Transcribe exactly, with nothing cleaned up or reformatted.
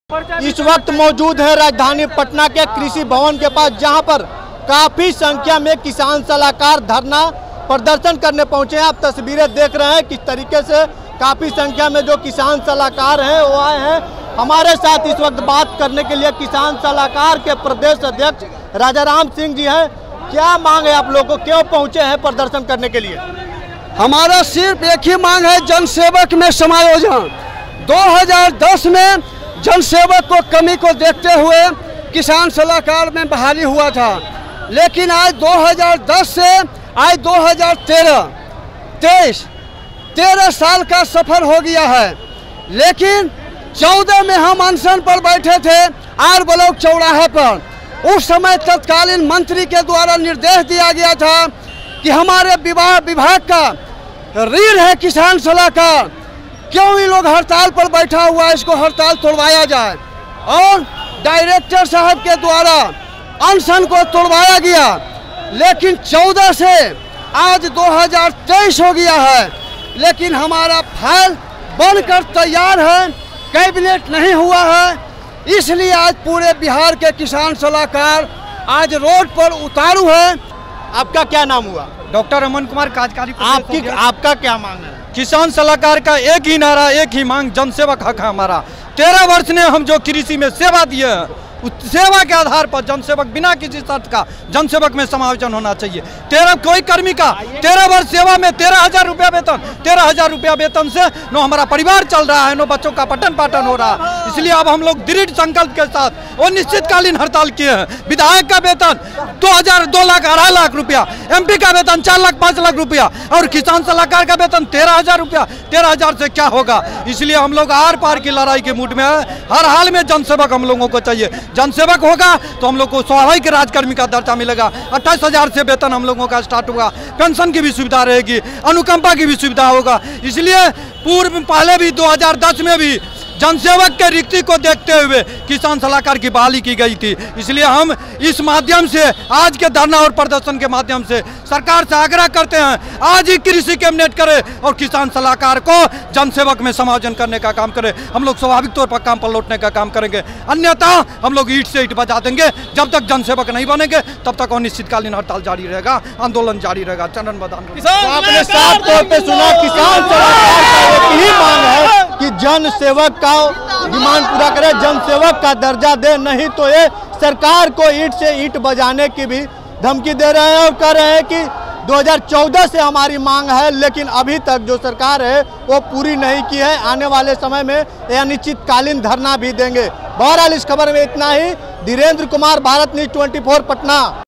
इस वक्त मौजूद है राजधानी पटना के कृषि भवन के पास, जहां पर काफी संख्या में किसान सलाहकार धरना प्रदर्शन करने पहुंचे हैं। आप तस्वीरें देख रहे हैं किस तरीके से काफी संख्या में जो किसान सलाहकार हैं वो आए हैं। हमारे साथ इस वक्त बात करने के लिए किसान सलाहकार के प्रदेश अध्यक्ष राजाराम सिंह जी हैं। क्या मांग है आप लोगों को, क्यों पहुंचे हैं प्रदर्शन करने के लिए? हमारा सिर्फ एक ही मांग है, जनसेवक में समायोजन। दो हज़ार दस में जनसेवक को कमी को देखते हुए किसान सलाहकार में बहाली हुआ था, लेकिन आज दो हज़ार दस से आज दो हज़ार तेरह तेईस तेरह साल का सफर हो गया है। लेकिन चौदह में हम अनशन पर बैठे थे आर ब्लॉक चौराहे पर। उस समय तत्कालीन मंत्री के द्वारा निर्देश दिया गया था कि हमारे विवाह विभाग का रीढ़ है किसान सलाहकार, क्यों ये लोग हड़ताल पर बैठा हुआ है, इसको हड़ताल तोड़वाया जाए। और डायरेक्टर साहब के द्वारा अनशन को तोड़वाया गया, लेकिन चौदह से आज दो हज़ार तेईस हो गया है, लेकिन हमारा फाइल बनकर तैयार है, कैबिनेट नहीं हुआ है। इसलिए आज पूरे बिहार के किसान सलाहकार आज रोड पर उतारू है। आपका क्या नाम हुआ? डॉक्टर अमन कुमार काजकारी। आपकी आपका क्या मांग है? किसान सलाहकार का एक ही नारा, एक ही मांग, जनसेवक हक है हमारा। तेरह वर्ष ने हम जो कृषि में सेवा दिए हैं, उस सेवा के आधार पर जनसेवक बिना किसी शर्त का जनसेवक में समायोजन होना चाहिए। तेरह कोई कर्मी का तेरह वर्ष सेवा में तेरह हजार रुपया वेतन, तेरह हजार रुपया वेतन से नो हमारा परिवार चल रहा है, नो बच्चों का पठन पाठन हो रहा है। इसलिए अब हम लोग दृढ़ संकल्प के साथ वो निश्चितकालीन हड़ताल किए हैं। विधायक का वेतन दो हजार दो लाख अढ़ाई लाख रुपया, एमपी का वेतन चार लाख पाँच लाख रुपया और किसान सलाहकार का वेतन तेरह हजार रुपया। तेरह हजार से क्या होगा? इसलिए हम लोग आर पार की लड़ाई के मूड में है। हर हाल में जनसेवक हम लोगों को चाहिए। जनसेवक होगा तो हम लोग को स्वाभाविक राजकर्मी का दर्जा मिलेगा। अट्ठाईस हजार से वेतन हम लोगों का स्टार्ट होगा, पेंशन की भी सुविधा रहेगी, अनुकंपा की भी सुविधा होगा। इसलिए पूर्व पहले भी दो हज़ार दस में भी जनसेवक के रिक्ति को देखते हुए किसान सलाहकार की बहाली की गई थी। इसलिए हम इस माध्यम से आज के धरना और प्रदर्शन के माध्यम से सरकार से आग्रह करते हैं, आज ही कृषि कैबिनेट करे और किसान सलाहकार को जनसेवक में समायोजन करने का काम करे। हम लोग स्वाभाविक तौर पर काम पर लौटने का काम करेंगे, अन्यथा हम लोग ईंट से ईंट बजा देंगे। जब तक जनसेवक नहीं बनेंगे तब तक अनिश्चितकालीन हड़ताल जारी रहेगा, आंदोलन जारी रहेगा। चरण बदान आपने साफ तौर पे सुना, किसान सलाहकार का एक ही मांग है कि जनसेवक का डिमांड पूरा करे, जनसेवक का दर्जा दे, नहीं तो ये सरकार को ईंट से ईंट बजाने की भी धमकी दे रहे हैं और कह रहे हैं कि दो हज़ार चौदह से हमारी मांग है, लेकिन अभी तक जो सरकार है वो पूरी नहीं की है। आने वाले समय में यह अनिश्चितकालीन धरना भी देंगे। बहरहाल इस खबर में इतना ही। धीरेन्द्र कुमार, भारत न्यूज़ चौबीस पटना।